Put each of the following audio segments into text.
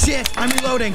Shit, I'm reloading.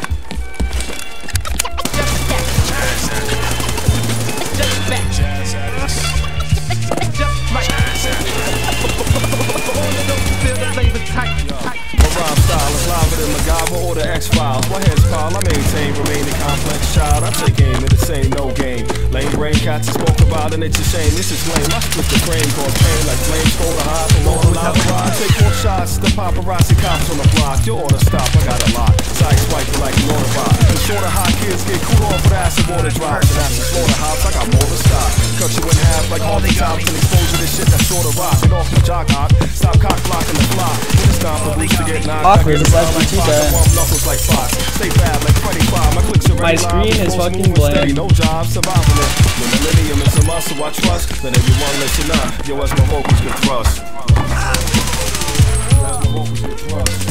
My rhyme style is liver than MacGyver or the X-Files. My head's pile, I maintain, remain a complex child. I take aim and it's ain't no game. Lame brain cats is spoke about and it's a shame. This is lame, I split the frame, cause pain like flames, cold or hot, and all out the ride. Take more shots, the paparazzi cops on the block. You oughta stop, I got a lot. Side swiper like you oughta rock. The sorta hot kids get cool off with acid water drops. And after slaughterhouse, I got more to stop. Cut you in half like all the tops and expose you to shit that's sorta rock. And off the jock hot, stop cock blocking the block. When it's time for boots to get knocked, awkward, it's actually too bad. Like stay bad like 25. My clicks are my screen is fucking blank. No job, surviving it. The millennium is a muscle I trust. Let everyone listen up. Yo, as my vocals get thrust. As my vocals get thrust.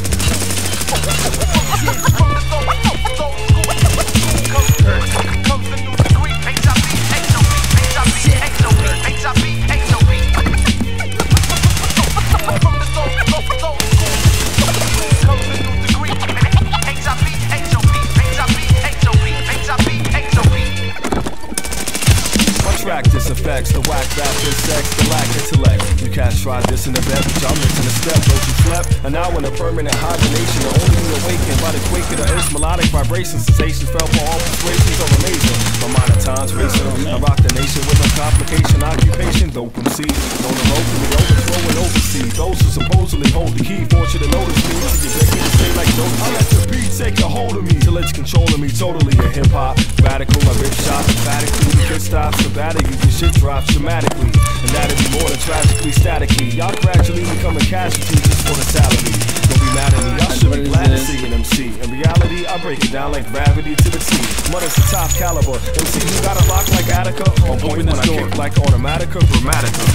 Practice effects, the whack rap insects, the lack intellect. You cats tried this in the bed, but y'all missing a step. Don't you slept? And now in a permanent hibernation, the only thing awakened by the quake of the earth's melodic vibration. Sensations fell for all persuasions of amazing. My mind at times racing. I rock the nation with no complication, occupation, dope MC. Known to locally overthrow and oversee. Those who supposedly hold the key, want you to notice me. To get ready to say like dope. I let the beat take a hold of me till it's controlling me totally. A hip hop radical, I rip shots emphatically. Good stops to batter you, your shit drops dramatically. And that'd be more than tragically staticky. Y'all gradually becoming casualties just for the salary. Don't be mad at me, y'all should be glad to see an MC. In reality, I break it down like gravity to the T. Mother's the top caliber. MC who got a lock like Attica. On point when I kick like Automatica, Grammatica.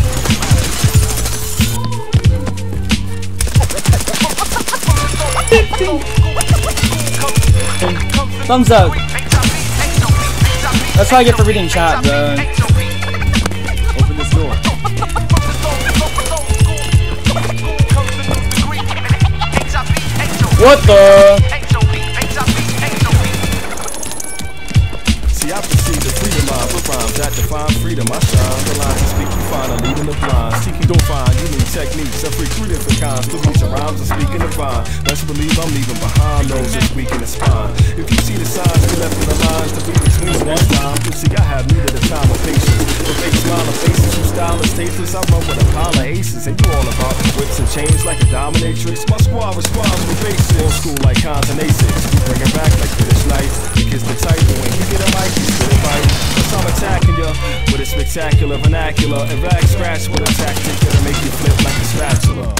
Thumbs up. That's what I get for reading chat, bro. Open this door. What the? See, I perceive the freedom line with rhymes that define freedom. I shine the lines and speak, you find a leading the blind. Seeking don't find, you need techniques. I freak through different kinds. Through each rhymes and speaking divine. Best believe I'm leaving behind those that's weak in the spine. If you see the signs, we left in the lines to be between one time. You see, I have needed a time of patience. The fake smile of faces, you style is tasteless. I run with a pile of aces, and you all about whips and chains like a dominatrix. My squad responds with basics. Old school like cons and asics. Bring it back like British lights. Because the type, but when you get a mic, you spit it right. Cause I'm attacking ya with a spectacular vernacular. And rag scratch with a tactic that'll make you flip like a spatula.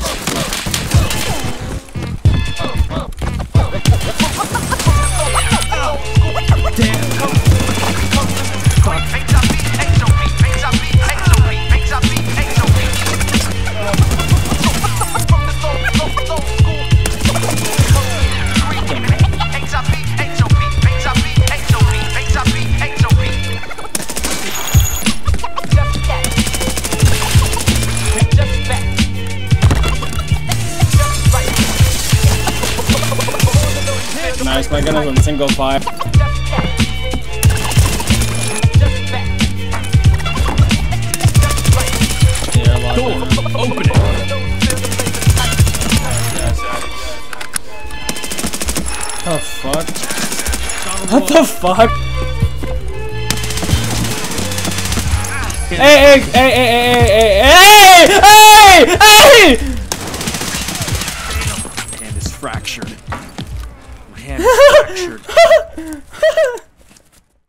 Nice, my gun is on single fire. Yeah, door, open it. Oh fuck. What the fuck? Hey! Hand is fractured. My hand is fractured.